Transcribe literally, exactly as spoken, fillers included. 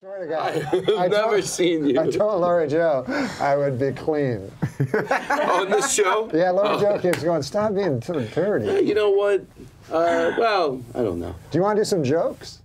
Swear to God. I've I never told, seen you. I told Laura Jo I would be clean. On this show? Yeah, Laura oh. Jo keeps going, stop being so dirty. Yeah, you know what? Uh, well, I don't know. Do you want to do some jokes?